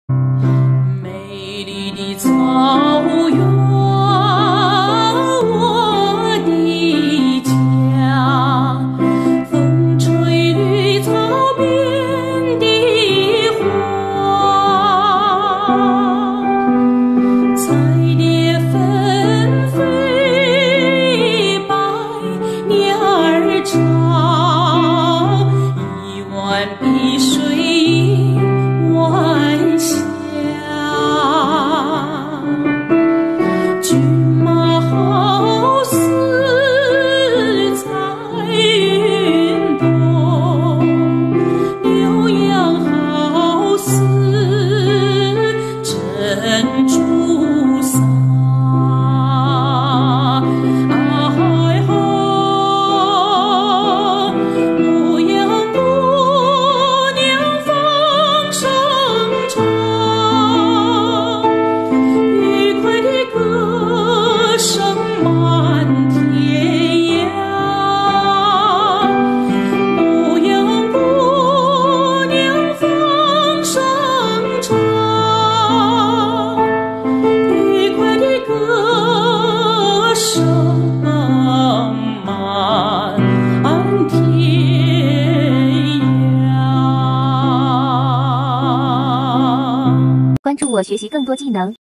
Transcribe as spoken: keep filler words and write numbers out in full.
美丽的草原，我的家，风吹绿草边的花，彩蝶纷飞，百鸟儿唱，一湾碧水映晚霞。骏马好似彩云朵，牛羊好似珍珠撒。哎吼，牧羊姑娘放声唱，愉快的歌声满天涯。牧羊姑娘放声唱，愉快的歌声满天涯。 关注我，学习更多技能。